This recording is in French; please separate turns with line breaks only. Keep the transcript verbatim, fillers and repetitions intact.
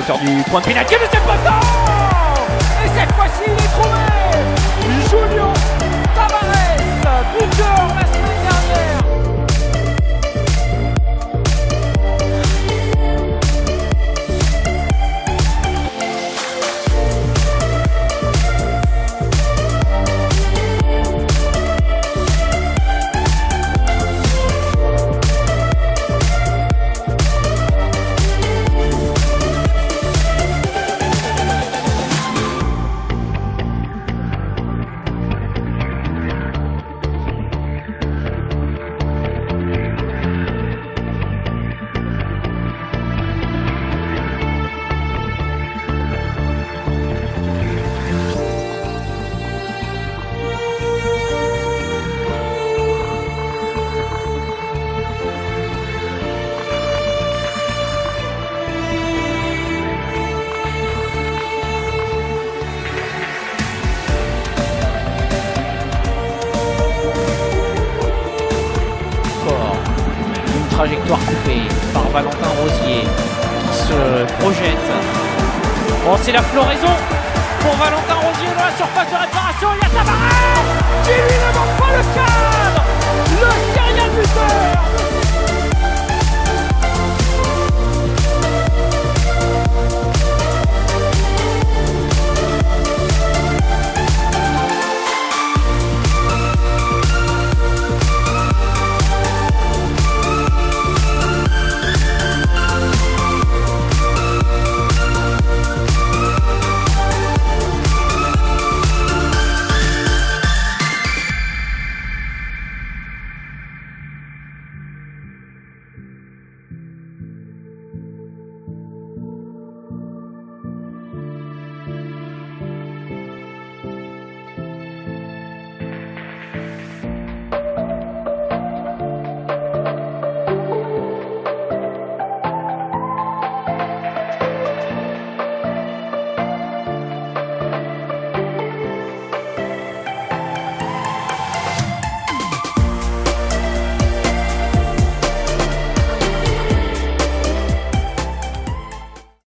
l'auteur du point de pénalty, mais c'est pas temps. Et cette fois-ci, il est trouvé. Julio Tavares, buteur la semaine dernière. Trajectoire coupée par Valentin Rosier qui se projette. Bon, c'est la floraison pour Valentin Rosier dans la surface de réparation. Il y a Tavares qui lui ne manque pas le cadre. Le serial buteur